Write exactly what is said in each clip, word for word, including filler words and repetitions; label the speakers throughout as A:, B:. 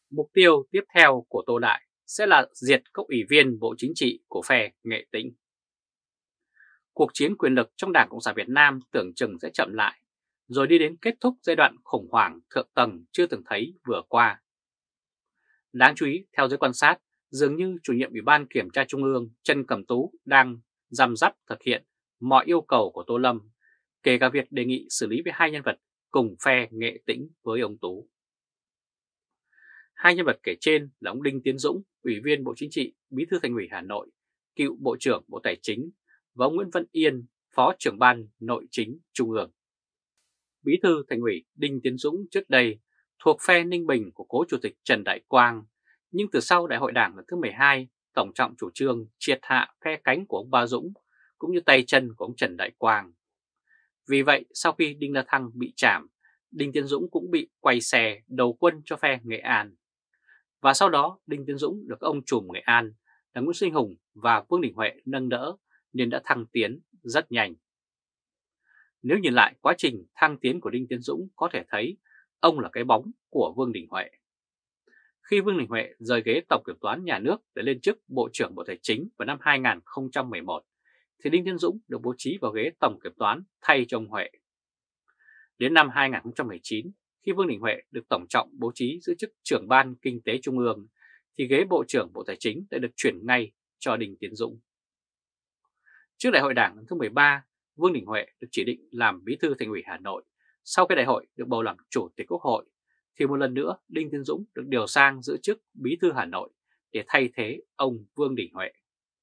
A: Mục tiêu tiếp theo của Tô Đại sẽ là diệt các ủy viên Bộ Chính trị của phe Nghệ Tĩnh. Cuộc chiến quyền lực trong Đảng Cộng sản Việt Nam tưởng chừng sẽ chậm lại, rồi đi đến kết thúc giai đoạn khủng hoảng thượng tầng chưa từng thấy vừa qua. Đáng chú ý, theo giới quan sát, dường như chủ nhiệm Ủy ban Kiểm tra Trung ương Trần Cẩm Tú đang răm rắp thực hiện mọi yêu cầu của Tô Lâm, kể cả việc đề nghị xử lý với hai nhân vật cùng phe Nghệ Tĩnh với ông Tú. Hai nhân vật kể trên là ông Đinh Tiến Dũng, Ủy viên Bộ Chính trị, Bí thư Thành ủy Hà Nội, cựu Bộ trưởng Bộ Tài chính, và ông Nguyễn Văn Yên, Phó trưởng ban Nội chính Trung ương. Bí thư Thành ủy Đinh Tiến Dũng trước đây thuộc phe Ninh Bình của cố Chủ tịch Trần Đại Quang, nhưng từ sau Đại hội Đảng lần thứ mười hai, Tổng trọng chủ trương triệt hạ phe cánh của ông Ba Dũng cũng như tay chân của ông Trần Đại Quang. Vì vậy, sau khi Đinh La Thăng bị trảm, Đinh Tiến Dũng cũng bị quay xe đầu quân cho phe Nghệ An. Và sau đó, Đinh Tiến Dũng được ông trùm Nghệ An là Nguyễn Sinh Hùng và Vương Đình Huệ nâng đỡ nên đã thăng tiến rất nhanh. Nếu nhìn lại quá trình thăng tiến của Đinh Tiến Dũng, có thể thấy ông là cái bóng của Vương Đình Huệ. Khi Vương Đình Huệ rời ghế Tổng Kiểm toán Nhà nước để lên chức Bộ trưởng Bộ Tài chính vào năm hai nghìn không trăm mười một, thì Đinh Tiến Dũng được bố trí vào ghế Tổng Kiểm toán thay cho ông Huệ. Đến năm hai nghìn không trăm mười chín, khi Vương Đình Huệ được Tổng trọng bố trí giữ chức trưởng ban Kinh tế Trung ương, thì ghế Bộ trưởng Bộ Tài chính đã được chuyển ngay cho Đinh Tiến Dũng. Trước Đại hội Đảng lần thứ mười ba, Vương Đình Huệ được chỉ định làm Bí thư Thành ủy Hà Nội. Sau cái đại hội được bầu làm Chủ tịch Quốc hội, thì một lần nữa Đinh Tiến Dũng được điều sang giữ chức Bí thư Hà Nội để thay thế ông Vương Đình Huệ.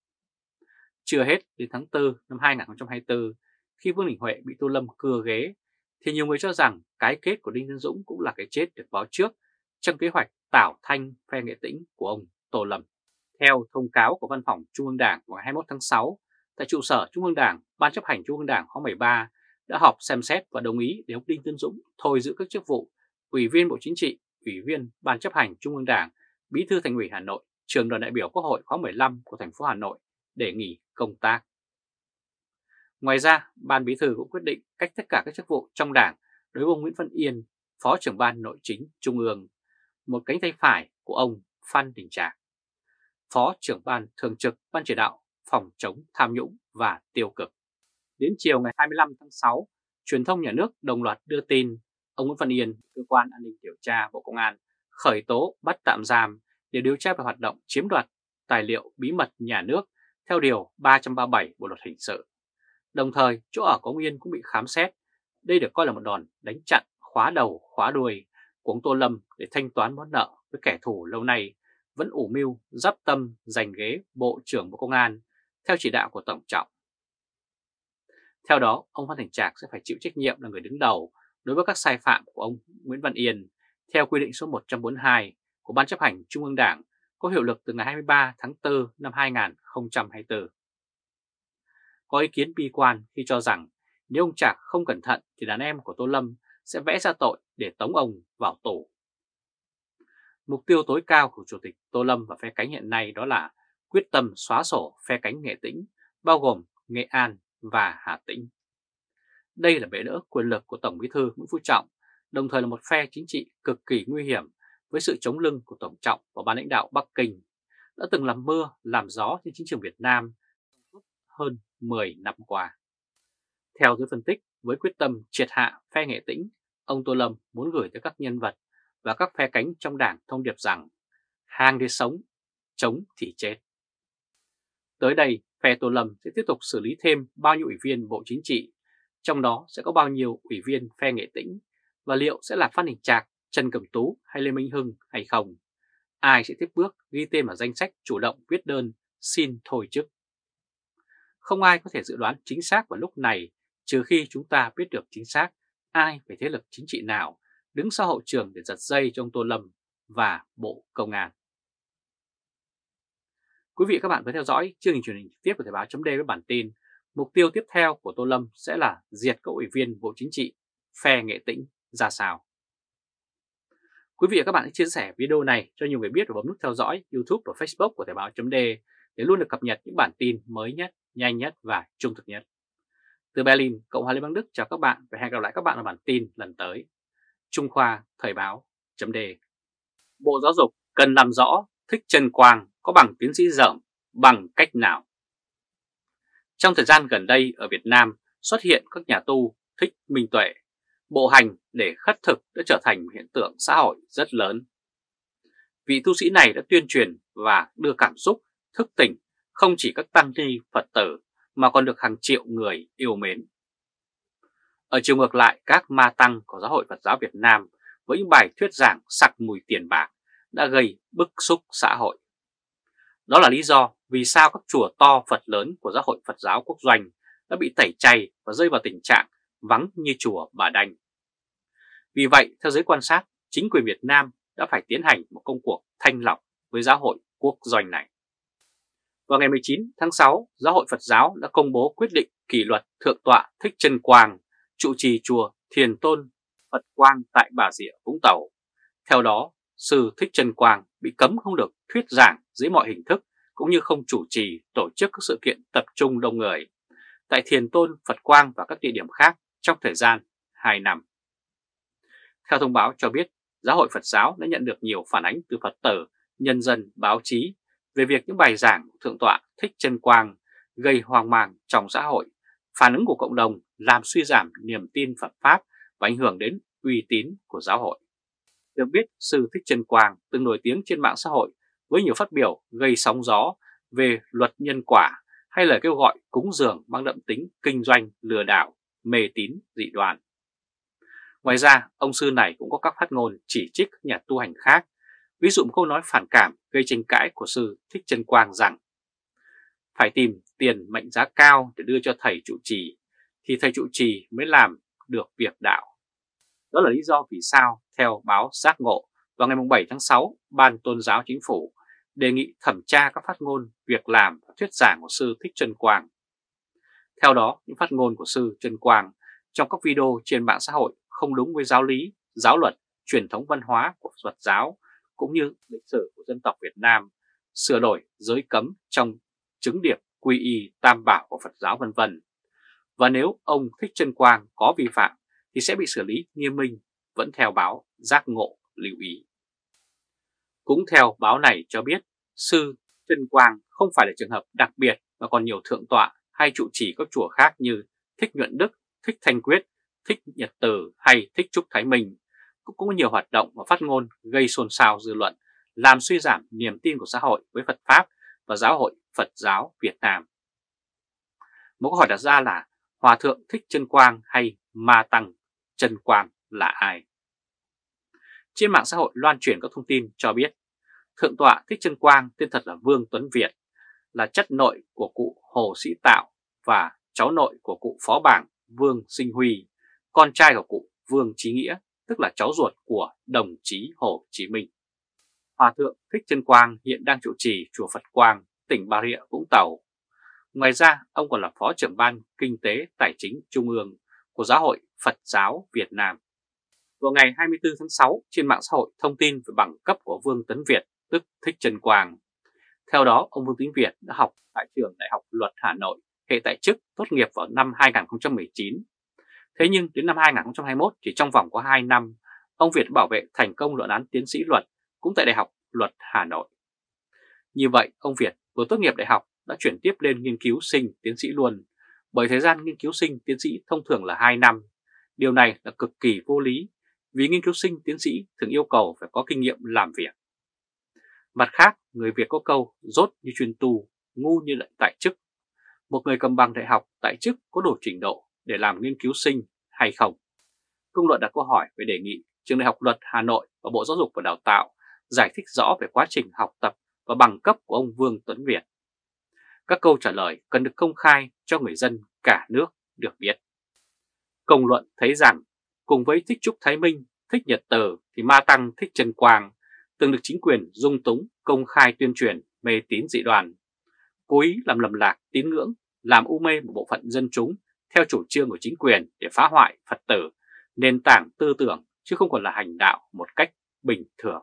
A: Chưa hết, đến tháng tư năm hai nghìn không trăm hai mươi tư, khi Vương Đình Huệ bị Tô Lâm cưa ghế, thì nhiều người cho rằng cái kết của Đinh Tiến Dũng cũng là cái chết được báo trước trong kế hoạch tảo thanh phe Nghệ Tĩnh của ông Tô Lâm. Theo thông cáo của Văn phòng Trung ương Đảng vào hai mươi mốt tháng sáu, tại trụ sở Trung ương Đảng, Ban chấp hành Trung ương Đảng khóa mười ba đã họp xem xét và đồng ý để ông Đinh Tiến Dũng thôi giữ các chức vụ Ủy viên Bộ Chính trị, Ủy viên Ban chấp hành Trung ương Đảng, Bí thư Thành ủy Hà Nội, Trưởng đoàn đại biểu Quốc hội khóa mười lăm của thành phố Hà Nội để nghỉ công tác. Ngoài ra, Ban Bí thư cũng quyết định cách tất cả các chức vụ trong Đảng đối với ông Nguyễn Văn Yên, Phó trưởng ban Nội chính Trung ương, một cánh tay phải của ông Phan Đình Trạc, Phó trưởng ban thường trực Ban chỉ đạo phòng chống tham nhũng và tiêu cực. Đến chiều ngày hai mươi lăm tháng sáu, truyền thông nhà nước đồng loạt đưa tin ông Nguyễn Văn Yên, Cơ quan An ninh Điều tra Bộ Công an, khởi tố bắt tạm giam để điều tra về hoạt động chiếm đoạt tài liệu bí mật nhà nước theo Điều ba trăm ba mươi bảy Bộ Luật Hình sự. Đồng thời, chỗ ở của ông Yên cũng bị khám xét. Đây được coi là một đòn đánh chặn khóa đầu khóa đuôi của ông Tô Lâm để thanh toán món nợ với kẻ thù lâu nay vẫn ủ mưu dắp tâm giành ghế Bộ trưởng Bộ Công an theo chỉ đạo của Tổng trọng. Theo đó, ông Phan Đình Trạc sẽ phải chịu trách nhiệm là người đứng đầu đối với các sai phạm của ông Nguyễn Văn Yên theo quy định số một trăm bốn mươi hai của Ban chấp hành Trung ương Đảng có hiệu lực từ ngày hai mươi ba tháng tư năm hai nghìn không trăm hai mươi tư. Có ý kiến bi quan khi cho rằng nếu ông Trạc không cẩn thận thì đàn em của Tô Lâm sẽ vẽ ra tội để tống ông vào tù. Mục tiêu tối cao của Chủ tịch Tô Lâm và phe cánh hiện nay đó là quyết tâm xóa sổ phe cánh Nghệ Tĩnh, bao gồm Nghệ An và Hà Tĩnh. Đây là bệ đỡ quyền lực của Tổng Bí thư Nguyễn Phú Trọng, đồng thời là một phe chính trị cực kỳ nguy hiểm với sự chống lưng của Tổng trọng và ban lãnh đạo Bắc Kinh, đã từng làm mưa, làm gió trên chính trường Việt Nam hơn mười năm qua. Theo giới phân tích, với quyết tâm triệt hạ phe Nghệ Tĩnh, ông Tô Lâm muốn gửi tới các nhân vật và các phe cánh trong Đảng thông điệp rằng hàng thì sống, chống thì chết. Tới đây, phe Tô Lâm sẽ tiếp tục xử lý thêm bao nhiêu ủy viên Bộ Chính trị, trong đó sẽ có bao nhiêu ủy viên phe Nghệ Tĩnh, và liệu sẽ là Phan Đình Trạc, Trần Cẩm Tú hay Lê Minh Hưng hay không? Ai sẽ tiếp bước ghi tên vào danh sách chủ động viết đơn xin thôi chức? Không ai có thể dự đoán chính xác vào lúc này, trừ khi chúng ta biết được chính xác ai về thế lực chính trị nào đứng sau hậu trường để giật dây cho ông Tô Lâm và Bộ Công an. Quý vị và các bạn vừa theo dõi chương trình truyền hình trực tiếp của Thời báo chấm D với bản tin mục tiêu tiếp theo của Tô Lâm sẽ là diệt các ủy viên Bộ Chính trị, phe Nghệ Tĩnh ra sao. Quý vị và các bạn hãy chia sẻ video này cho nhiều người biết và bấm nút theo dõi YouTube và Facebook của Thời báo chấm D để luôn được cập nhật những bản tin mới nhất, nhanh nhất và trung thực nhất. Từ Berlin, Cộng hòa Liên bang Đức chào các bạn và hẹn gặp lại các bạn ở bản tin lần tới. Trung Khoa Thời báo chấm D. Bộ Giáo dục cần làm rõ Thích Trân Quang có bằng tiến sĩ dởm bằng cách nào. Trong thời gian gần đây ở Việt Nam xuất hiện các nhà tu thích minh tuệ, bộ hành để khất thực đã trở thành một hiện tượng xã hội rất lớn. Vị tu sĩ này đã tuyên truyền và đưa cảm xúc, thức tỉnh không chỉ các tăng ni Phật tử mà còn được hàng triệu người yêu mến. Ở chiều ngược lại, các ma tăng của Giáo hội Phật giáo Việt Nam với những bài thuyết giảng sặc mùi tiền bạc đã gây bức xúc xã hội. Đó là lý do vì sao các chùa to Phật lớn của Giáo hội Phật giáo Quốc doanh đã bị tẩy chay và rơi vào tình trạng vắng như chùa Bà Đanh. Vì vậy, theo giới quan sát, chính quyền Việt Nam đã phải tiến hành một công cuộc thanh lọc với Giáo hội Quốc doanh này. Vào ngày mười chín tháng sáu, Giáo hội Phật giáo đã công bố quyết định kỷ luật Thượng tọa Thích Trân Quang, trụ trì chùa Thiền Tôn Phật Quang tại Bà Rịa, Vũng Tàu. Theo đó, sư Thích Trân Quang bị cấm không được thuyết giảng dưới mọi hình thức cũng như không chủ trì tổ chức các sự kiện tập trung đông người tại Thiền Tôn Phật Quang và các địa điểm khác trong thời gian hai năm. Theo thông báo cho biết, Giáo hội Phật giáo đã nhận được nhiều phản ánh từ Phật tử, nhân dân, báo chí về việc những bài giảng của Thượng tọa Thích Trân Quang gây hoang mang trong xã hội, phản ứng của cộng đồng làm suy giảm niềm tin Phật Pháp và ảnh hưởng đến uy tín của giáo hội. Được biết, sư Thích Trân Quang từng nổi tiếng trên mạng xã hội với nhiều phát biểu gây sóng gió về luật nhân quả hay lời kêu gọi cúng dường mang đậm tính kinh doanh, lừa đảo, mê tín, dị đoan. Ngoài ra, ông sư này cũng có các phát ngôn chỉ trích các nhà tu hành khác, ví dụ một câu nói phản cảm gây tranh cãi của sư Thích Trân Quang rằng phải tìm tiền mệnh giá cao để đưa cho thầy trụ trì, thì thầy trụ trì mới làm được việc đạo. Đó là lý do vì sao, theo báo Giác Ngộ, vào ngày bảy tháng sáu, Ban Tôn giáo Chính phủ đề nghị thẩm tra các phát ngôn, việc làm và thuyết giảng của sư Thích Trân Quang. Theo đó, những phát ngôn của sư Trân Quang trong các video trên mạng xã hội không đúng với giáo lý, giáo luật, truyền thống văn hóa của Phật giáo cũng như lịch sử của dân tộc Việt Nam, sửa đổi giới cấm trong chứng điệp quy y tam bảo của Phật giáo vân vân. Và nếu ông Thích Trân Quang có vi phạm thì sẽ bị xử lý nghiêm minh, vẫn theo báo Giác Ngộ lưu ý. Cũng theo báo này cho biết, sư Trân Quang không phải là trường hợp đặc biệt mà còn nhiều thượng tọa hay trụ trì các chùa khác như Thích Nhuận Đức, Thích Thanh Quyết, Thích Nhật Từ hay Thích Trúc Thái Minh cũng có nhiều hoạt động và phát ngôn gây xôn xao dư luận, làm suy giảm niềm tin của xã hội với Phật Pháp và Giáo hội Phật giáo Việt Nam. Một câu hỏi đặt ra là Hòa thượng Thích Trân Quang hay Ma Tăng Trân Quang là ai? Trên mạng xã hội loan truyền các thông tin cho biết Thượng tọa Thích Trân Quang tên thật là Vương Tuấn Việt, là chất nội của cụ Hồ Sĩ Tạo và cháu nội của cụ Phó Bảng Vương Sinh Huy, con trai của cụ Vương Chí Nghĩa, tức là cháu ruột của đồng chí Hồ Chí Minh. Hòa thượng Thích Trân Quang hiện đang trụ trì chùa Phật Quang, tỉnh Bà Rịa, Vũng Tàu. Ngoài ra, ông còn là Phó trưởng ban Kinh tế Tài chính Trung ương của Giáo hội Phật giáo Việt Nam. Vào ngày hai mươi tư tháng sáu, trên mạng xã hội thông tin về bằng cấp của Vương Tấn Việt, tức Thích Trân Quang. Theo đó, ông Vương Tấn Việt đã học tại trường Đại học Luật Hà Nội, hệ tại chức, tốt nghiệp vào năm hai nghìn không trăm mười chín. Thế nhưng đến năm hai nghìn không trăm hai mươi mốt, chỉ trong vòng có hai năm, ông Việt đã bảo vệ thành công luận án tiến sĩ luật cũng tại Đại học Luật Hà Nội. Như vậy, ông Việt vừa tốt nghiệp đại học đã chuyển tiếp lên nghiên cứu sinh tiến sĩ luôn, bởi thời gian nghiên cứu sinh tiến sĩ thông thường là hai năm. Điều này là cực kỳ vô lý, vì nghiên cứu sinh tiến sĩ thường yêu cầu phải có kinh nghiệm làm việc. Mặt khác, người Việt có câu dốt như chuyên tu, ngu như lại tại chức. Một người cầm bằng đại học tại chức có đủ trình độ để làm nghiên cứu sinh hay không? Công luận đặt câu hỏi về đề nghị Trường Đại học Luật Hà Nội và Bộ Giáo dục và Đào tạo giải thích rõ về quá trình học tập và bằng cấp của ông Vương Tuấn Việt. Các câu trả lời cần được công khai cho người dân cả nước được biết. Công luận thấy rằng, cùng với Thích Trúc Thái Minh, Thích Nhật Từ thì Ma Tăng Thích Trân Quang từng được chính quyền dung túng công khai tuyên truyền mê tín dị đoan, cố ý làm lầm lạc tín ngưỡng, làm u mê một bộ phận dân chúng theo chủ trương của chính quyền để phá hoại Phật tử, nền tảng tư tưởng chứ không còn là hành đạo một cách bình thường.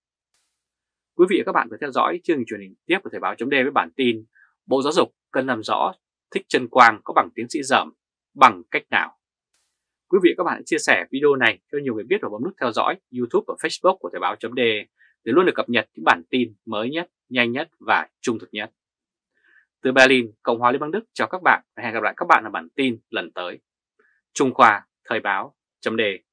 A: Quý vị và các bạn vừa theo dõi chương trình truyền hình tiếp của Thời báo chấm D với bản tin Bộ Giáo dục cần làm rõ Thích Trân Quang có bằng tiến sĩ dởm bằng cách nào. Quý vị và các bạn hãy chia sẻ video này cho nhiều người biết và bấm nút theo dõi YouTube và Facebook của Thời báo chấm D để luôn được cập nhật những bản tin mới nhất, nhanh nhất và trung thực nhất. Từ Berlin, Cộng hòa Liên bang Đức chào các bạn và hẹn gặp lại các bạn ở bản tin lần tới. Trung Khoa, Thời báo, chấm đề.